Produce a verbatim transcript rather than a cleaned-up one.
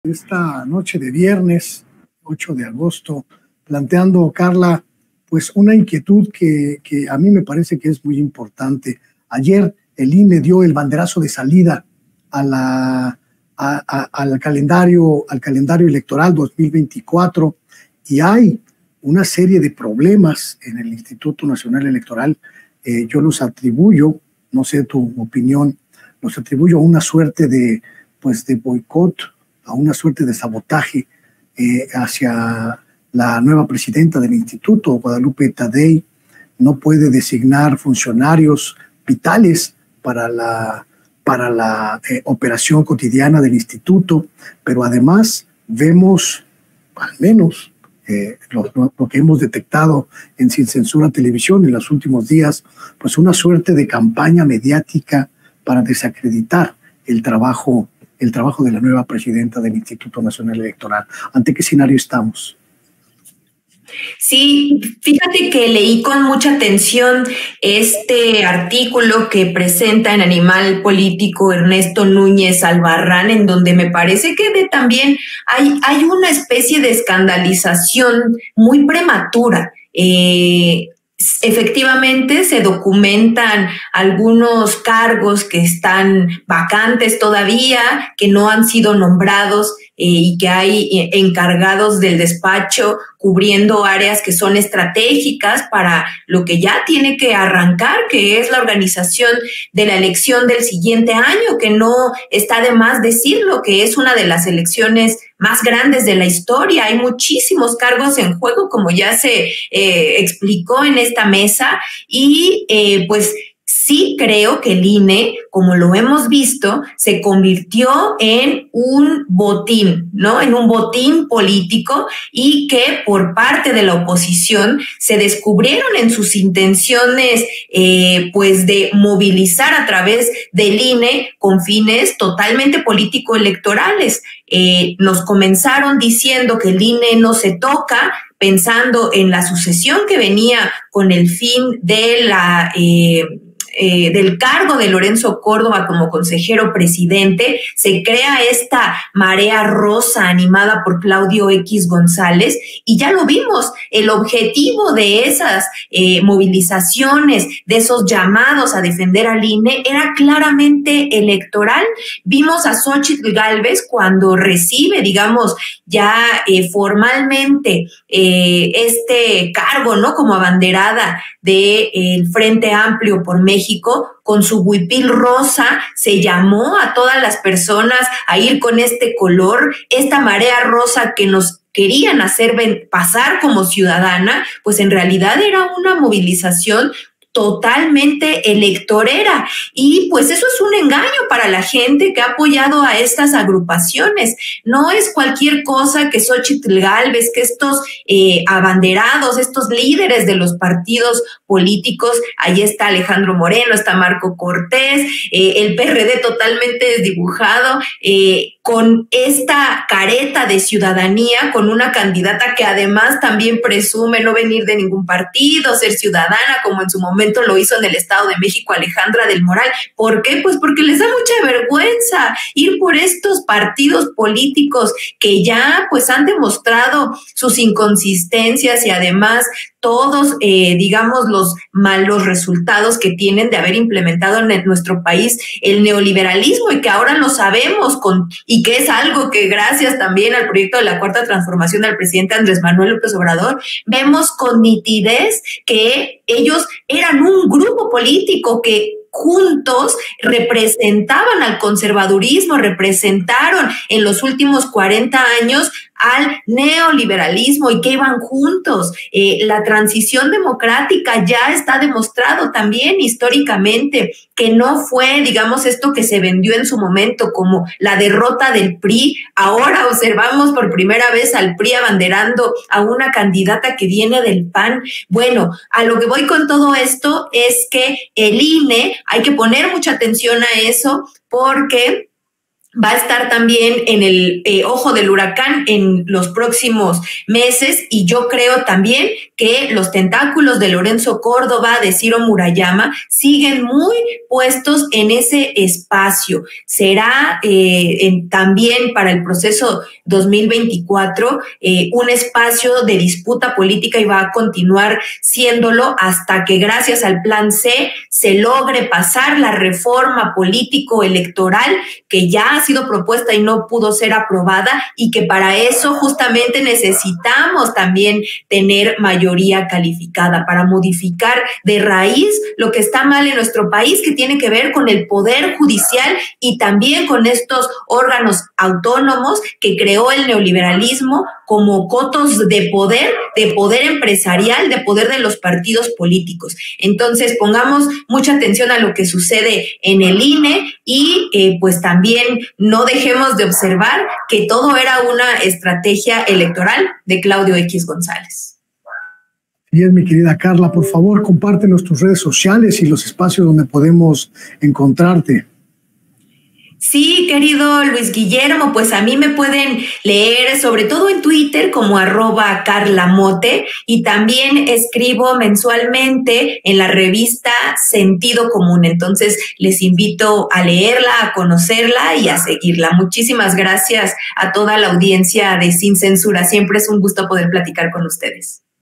Esta noche de viernes, ocho de agosto, planteando, Carla, pues una inquietud que, que a mí me parece que es muy importante. Ayer el I N E dio el banderazo de salida a la, a, a, al, calendario, al calendario electoral dos mil veinticuatro y hay una serie de problemas en el Instituto Nacional Electoral. Eh, yo los atribuyo, no sé tu opinión, los atribuyo a una suerte de, pues, de boicot, a una suerte de sabotaje eh, hacia la nueva presidenta del instituto, Guadalupe Tadei. No puede designar funcionarios vitales para la, para la eh, operación cotidiana del instituto, pero además vemos, al menos eh, lo, lo que hemos detectado en Sin Censura Televisión en los últimos días, pues una suerte de campaña mediática para desacreditar el trabajo el trabajo de la nueva presidenta del Instituto Nacional Electoral. ¿Ante qué escenario estamos? Sí, fíjate que leí con mucha atención este artículo que presenta en Animal Político Ernesto Núñez Albarrán, en donde me parece que de, también hay, hay una especie de escandalización muy prematura. Eh, Efectivamente, se documentan algunos cargos que están vacantes todavía, que no han sido nombrados eh, y que hay encargados del despacho cubriendo áreas que son estratégicas para lo que ya tiene que arrancar, que es la organización de la elección del siguiente año, que no está de más decirlo, que es una de las elecciones más grandes de la historia. Hay muchísimos cargos en juego, como ya se eh, explicó en esta mesa, y eh, pues sí creo que el I N E, como lo hemos visto, se convirtió en un botín, ¿no? En un botín político, y que por parte de la oposición se descubrieron en sus intenciones, eh, pues de movilizar a través del I N E con fines totalmente político-electorales. Eh, nos comenzaron diciendo que el I N E no se toca, pensando en la sucesión que venía con el fin de la... Eh, Eh, del cargo de Lorenzo Córdoba como consejero presidente. Se crea esta marea rosa animada por Claudio X González, y ya lo vimos, el objetivo de esas eh, movilizaciones, de esos llamados a defender al I N E, era claramente electoral. Vimos a Xóchitl Gálvez cuando recibe, digamos, ya eh, formalmente eh, este cargo, ¿no?, como abanderada del eh, Frente Amplio por México, con su huipil rosa, se llamó a todas las personas a ir con este color, esta marea rosa que nos querían hacer pasar como ciudadana, pues en realidad era una movilización totalmente electorera, y pues eso es un engaño para la gente que ha apoyado a estas agrupaciones. No es cualquier cosa que Xóchitl Gálvez, que estos eh, abanderados, estos líderes de los partidos políticos, ahí está Alejandro Moreno, está Marco Cortés, eh, el P R D totalmente desdibujado, eh, con esta careta de ciudadanía, con una candidata que además también presume no venir de ningún partido, ser ciudadana, como en su momento lo hizo en el Estado de México Alejandra del Moral. ¿Por qué? Pues porque les da mucha vergüenza ir por estos partidos políticos que ya pues han demostrado sus inconsistencias, y además todos, eh, digamos, los malos resultados que tienen de haber implementado en nuestro país el neoliberalismo, y que ahora lo sabemos, con, y que es algo que gracias también al proyecto de la Cuarta Transformación del presidente Andrés Manuel López Obrador, vemos con nitidez que ellos eran un grupo político que juntos representaban al conservadurismo, representaron en los últimos cuarenta años al neoliberalismo, y que iban juntos. Eh, la transición democrática ya está demostrado también históricamente que no fue, digamos, esto que se vendió en su momento como la derrota del P R I. Ahora observamos por primera vez al P R I abanderando a una candidata que viene del P A N. Bueno, a lo que voy con todo esto es que el I N E, hay que poner mucha atención a eso, porque va a estar también en el eh, ojo del huracán en los próximos meses, y yo creo también que los tentáculos de Lorenzo Córdoba, de Ciro Murayama, siguen muy puestos en ese espacio. Será eh, en, también para el proceso dos mil veinticuatro eh, un espacio de disputa política, y va a continuar siéndolo hasta que, gracias al Plan C, se logre pasar la reforma político-electoral que ya ha sido propuesta y no pudo ser aprobada, y que para eso justamente necesitamos también tener mayoría calificada para modificar de raíz lo que está mal en nuestro país, que tiene que ver con el poder judicial y también con estos órganos autónomos que creó el neoliberalismo como cotos de poder, de poder empresarial, de poder de los partidos políticos. Entonces, pongamos mucha atención a lo que sucede en el I N E, y eh, pues también no dejemos de observar que todo era una estrategia electoral de Claudio X González. Bien, mi querida Carla, por favor, compártenos tus redes sociales y los espacios donde podemos encontrarte. Sí, querido Luis Guillermo, pues a mí me pueden leer sobre todo en Twitter como arroba carlamote, y también escribo mensualmente en la revista Sentido Común. Entonces les invito a leerla, a conocerla y a seguirla. Muchísimas gracias a toda la audiencia de Sin Censura. Siempre es un gusto poder platicar con ustedes.